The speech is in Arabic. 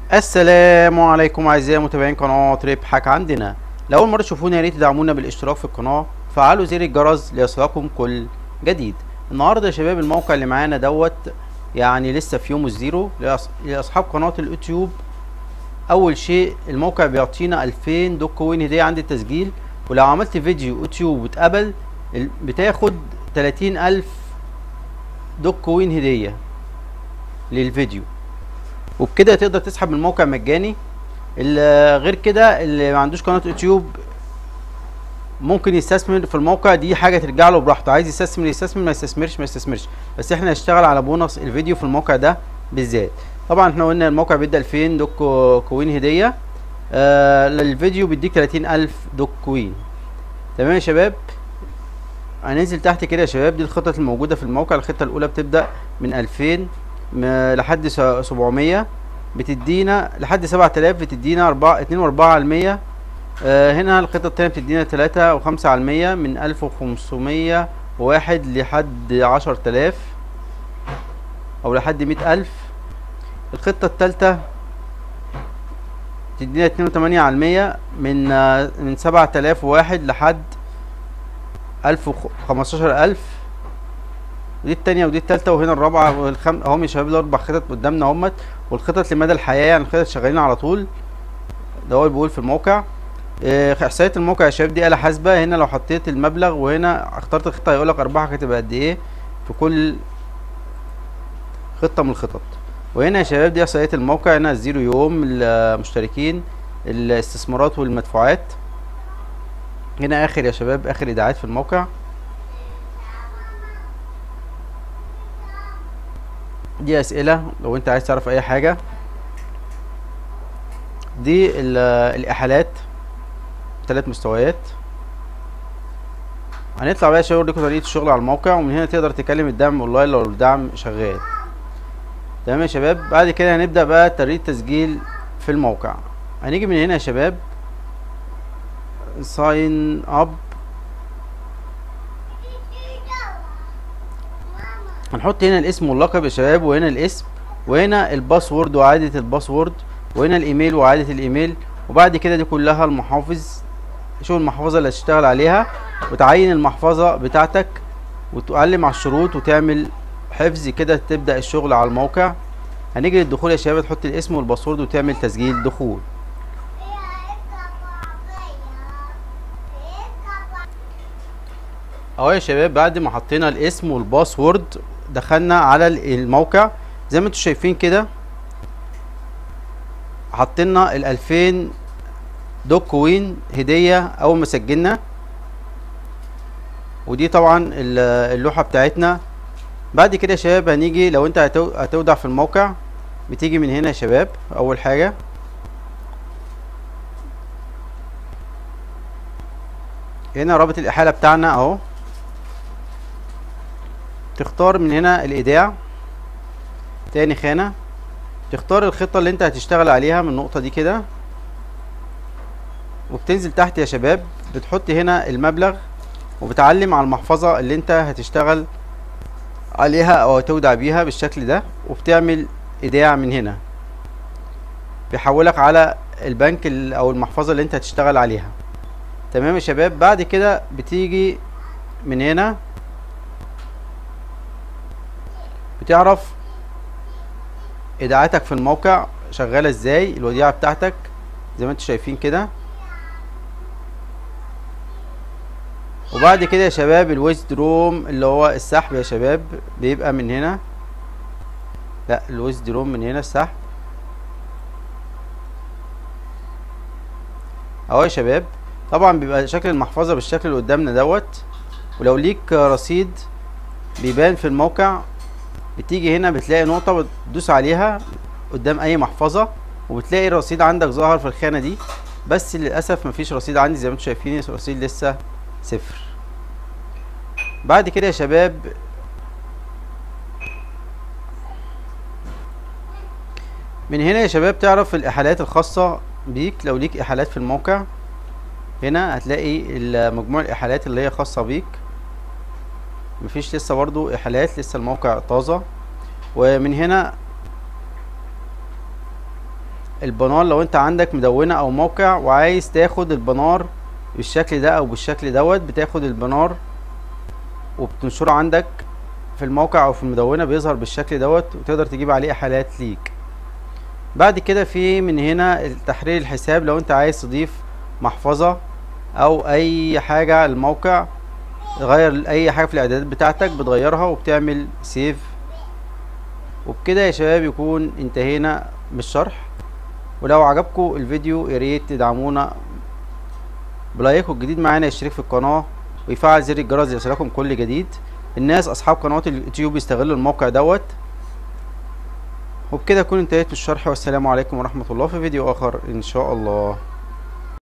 السلام عليكم اعزائي متابعين قناه ربحك. عندنا لاول مره تشوفونا يا ريت تدعمونا بالاشتراك في القناه وفعلوا زر الجرس ليصلكم كل جديد. النهارده يا شباب الموقع اللي معانا دوت يعني لسه في يوم الزيرو لاصحاب قناه اليوتيوب. اول شيء الموقع بيعطينا 2000 دوك كوين هديه عند التسجيل، ولو عملت فيديو يوتيوب واتقبل بتاخد 30000 دوك كوين هديه للفيديو، وبكده تقدر تسحب من الموقع مجاني. غير كده اللي ما عندوش قناه يوتيوب ممكن يستثمر في الموقع، دي حاجه ترجع له براحته، عايز يستثمر يستثمر، ما يستثمرش ما يستثمرش، بس احنا هنشتغل على بونص الفيديو في الموقع ده بالذات. طبعا احنا قلنا الموقع بيدي 2000 دوك كوين هديه، للفيديو بيديك 30000 دوك كوين. تمام يا شباب، هننزل تحت كده يا شباب. دي الخطط الموجوده في الموقع. الخطه الاولى بتبدا من 2000 لحد 700، بتدينا لحد 7000، بتدينا 2.4%. هنا الخطة التانية بتدينا 3.5%، من 1501 لحد 10000 أو لحد 100,000. الخطة التالتة بتدينا 2.8%، من 7001 لحد 15,000. ودي التانية ودي التالتة، وهنا الرابعة اهم يا شباب. الاربع خطط قدامنا اهمت، والخطط لمدى الحياة، يعني الخطط شغالين على طول. ده هو بيقول في الموقع. احصائيات الموقع يا شباب دي آلة حاسبة. هنا لو حطيت المبلغ وهنا اخترت الخطة هيقولك ارباحك هتبقى قد ايه في كل خطة من الخطط. وهنا يا شباب دي احصائيات الموقع. هنا الزيرو يوم، المشتركين، الاستثمارات والمدفوعات. هنا اخر يا شباب اخر ايداعات في الموقع. دي اسئله لو انت عايز تعرف اي حاجه. دي الاحالات 3 مستويات. هنطلع بقى يا شباب اوريكم طريقه الشغل على الموقع، ومن هنا تقدر تكلم الدعم اونلاين لو الدعم شغال. تمام يا شباب، بعد كده هنبدا بقى طريقه تسجيل في الموقع. هنيجي من هنا يا شباب ساين اب، هنحط هنا الاسم واللقب يا شباب، وهنا الاسم، وهنا الباسورد وعادة الباسورد، وهنا الايميل وعادة الايميل. وبعد كده دي كلها المحافظ. شوف المحفظة اللي هتشتغل عليها وتعين المحفظة بتاعتك وتعلم على الشروط وتعمل حفظ كده تبدأ الشغل على الموقع. هنيجي للدخول يا شباب، تحط الاسم والباسورد وتعمل تسجيل دخول. اهو يا شباب بعد ما حطينا الاسم والباسورد دخلنا على الموقع. زي ما انتم شايفين كده حطينا ال2000 دوك كوين هدية اول ما سجلنا، ودي طبعا اللوحة بتاعتنا. بعد كده يا شباب هنيجي لو انت هتودع في الموقع، بتيجي من هنا يا شباب. اول حاجة هنا رابط الاحالة بتاعنا اهو، تختار من هنا الايداع. تاني خانة تختار الخطة اللي انت هتشتغل عليها من النقطة دي كده، وبتنزل تحت يا شباب بتحط هنا المبلغ، وبتعلم على المحفظة اللي انت هتشتغل عليها او هتودع بيها بالشكل ده، وبتعمل ايداع من هنا بيحولك على البنك او المحفظة اللي انت هتشتغل عليها. تمام يا شباب، بعد كده بتيجي من هنا بتعرف ايداعاتك في الموقع شغالة ازاي، الوديعة بتاعتك زي ما انتم شايفين كده. وبعد كده يا شباب الويزدروم اللي هو السحب يا شباب بيبقى من هنا. لا الويزدروم من هنا السحب اهو يا شباب. طبعا بيبقى شكل المحفظة بالشكل اللي قدامنا دوت. ولو ليك رصيد بيبان في الموقع، بتيجي هنا بتلاقي نقطة بتدوس عليها قدام اي محفظة، وبتلاقي الرصيد عندك ظاهر في الخانة دي. بس للأسف مفيش رصيد عندي زي ما انتم شايفين، الرصيد لسه 0. بعد كده يا شباب من هنا يا شباب تعرف الإحالات الخاصة بيك. لو ليك إحالات في الموقع هنا هتلاقي مجموع الإحالات اللي هي خاصة بيك. مفيش لسه برضو إحالات، لسه الموقع طازة. ومن هنا البنار لو انت عندك مدونة او موقع وعايز تاخد البنار بالشكل ده او بالشكل دوت، بتاخد البنار وبتنشره عندك في الموقع او في المدونة، بيظهر بالشكل دوت وتقدر تجيب عليه احالات ليك. بعد كده في من هنا تحرير الحساب، لو انت عايز تضيف محفظة او اي حاجة على الموقع، تغير اي حاجة في الاعدادات بتاعتك بتغيرها وبتعمل سيف. وبكده يا شباب يكون انتهينا من الشرح. ولو عجبكم الفيديو ياريت تدعمونا بلايك، والجديد معانا يشترك في القناة ويفعل زر الجرس ليصلكم كل جديد. الناس اصحاب قنوات اليوتيوب يستغلوا الموقع دوت. وبكده اكون انتهيت من الشرح، والسلام عليكم ورحمة الله في فيديو اخر ان شاء الله.